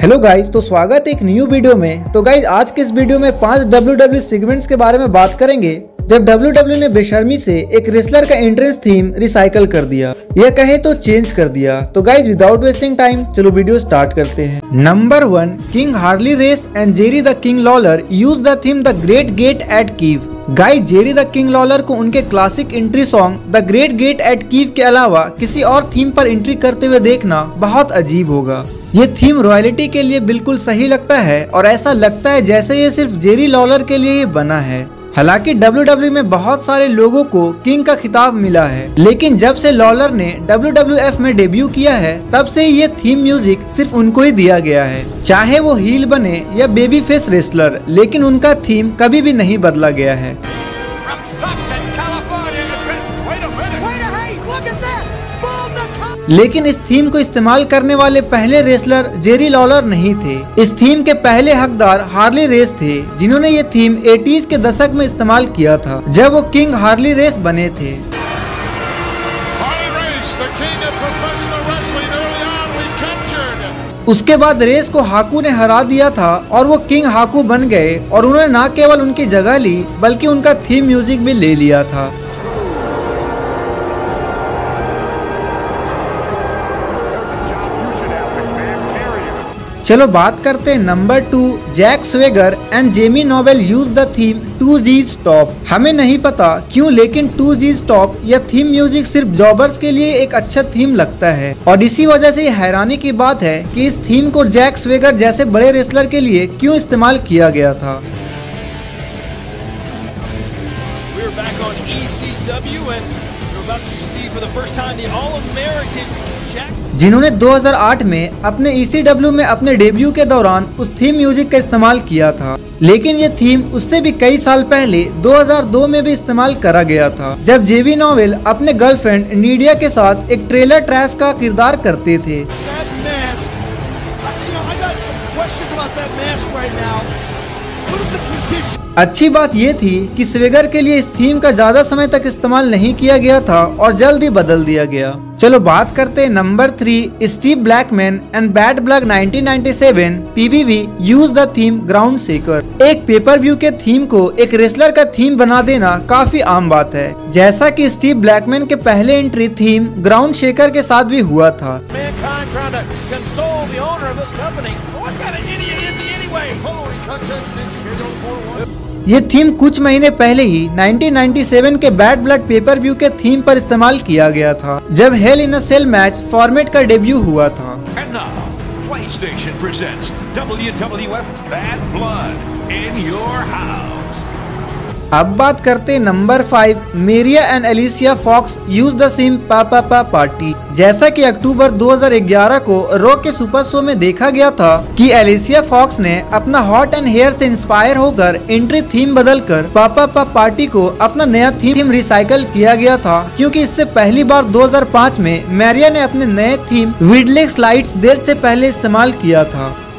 Hello guys, तो स्वागत है एक न्यू वीडियो में। तो गाइज आज के इस वीडियो में 5 WWE सेगमेंट्स के बारे में बात करेंगे जब WWE ने बेशर्मी से एक रेसलर का एंट्रेंस थीम रिसाइकल कर दिया, यह कहे तो चेंज कर दिया। तो गाइज विदाउट वेस्टिंग टाइम चलो वीडियो स्टार्ट करते हैं। Number 1, King Harley Race and Jerry the King Lawler use the theme the Great Gate at Kiev. Guys Jerry the King Lawler को उनके classic entry song the Great Gate at Kiev के अलावा किसी और theme पर entry करते हुए देखना बहुत अजीब होगा। ये थीम रॉयल्टी के लिए बिल्कुल सही लगता है और ऐसा लगता है जैसे ये सिर्फ जेरी लॉलर के लिए ही बना है। हालांकि WWE में बहुत सारे लोगों को किंग का खिताब मिला है, लेकिन जब से लॉलर ने WWF में डेब्यू किया है तब से ये थीम म्यूजिक सिर्फ उनको ही दिया गया है। चाहे वो हील बने या बेबी फेस रेसलर, लेकिन उनका थीम कभी भी नहीं बदला गया है। लेकिन इस थीम को इस्तेमाल करने वाले पहले रेसलर जेरी लॉलर नहीं थे। इस थीम के पहले हकदार हार्ली रेस थे, जिन्होंने ये थीम 80s के दशक में इस्तेमाल किया था जब वो किंग हार्ली रेस बने थे। उसके बाद रेस को हाकू ने हरा दिया था और वो किंग हाकू बन गए और उन्होंने न केवल उनकी जगह ली बल्कि उनका थीम म्यूजिक भी ले लिया था। चलो बात करते हैं number 2, Jack Swagger and Jamie Noble use the theme 2G stop. हमें नहीं पता क्यों, लेकिन 2G स्टॉप या थीम म्यूजिक सिर्फ जॉबर्स के लिए एक अच्छा थीम लगता है और इसी वजह से हैरानी की बात है कि इस थीम को जैक स्वेगर जैसे बड़े रेसलर के लिए क्यों इस्तेमाल किया गया था। जिन्होंने 2008 में अपने ECW में अपने डेब्यू के दौरान उस थीम म्यूजिक का इस्तेमाल किया था, लेकिन ये थीम उससे भी कई साल पहले 2002 में भी इस्तेमाल करा गया था, जब जेवी नोवेल अपने गर्लफ्रेंड नीडिया के साथ एक ट्रेलर ट्रैश का किरदार करते थे। अच्छी बात ये थी कि स्वेगर के लिए इस थीम का ज्यादा समय तक इस्तेमाल नहीं किया गया था और जल्द ही बदल दिया गया। चलो बात करते हैं number 3, Steve Blackman and Bad Blood 1997 PBV use the theme ground shaker. एक पेपर व्यू के थीम को एक रेसलर का थीम बना देना काफी आम बात है, जैसा कि स्टीव ब्लैकमैन के पहले एंट्री थीम ग्राउंड शेकर के साथ भी हुआ था। ये थीम कुछ महीने पहले ही 1997 के बैड ब्लड पेपर व्यू के थीम पर इस्तेमाल किया गया था, जब Hell in a Cell match format का डेब्यू हुआ था। PlayStation presents WWF Bad Blood in your house. अब बात करते number 5, Maria and Alicia Fox use the same papa party. जैसा कि अक्टूबर 2011 को रॉ के सुपर शो में देखा गया था कि एलिसिया फॉक्स ने अपना हॉट एंड हेयर से इंस्पायर होकर एंट्री थीम बदलकर पापा पार्टी को अपना नया थीम रिसाइकल किया गया था, क्योंकि इससे पहली बार 2005 में मेरिया ने अपने नए थीम विडलेक्स लाइट्स देर से पहले इस्तेमाल किया था।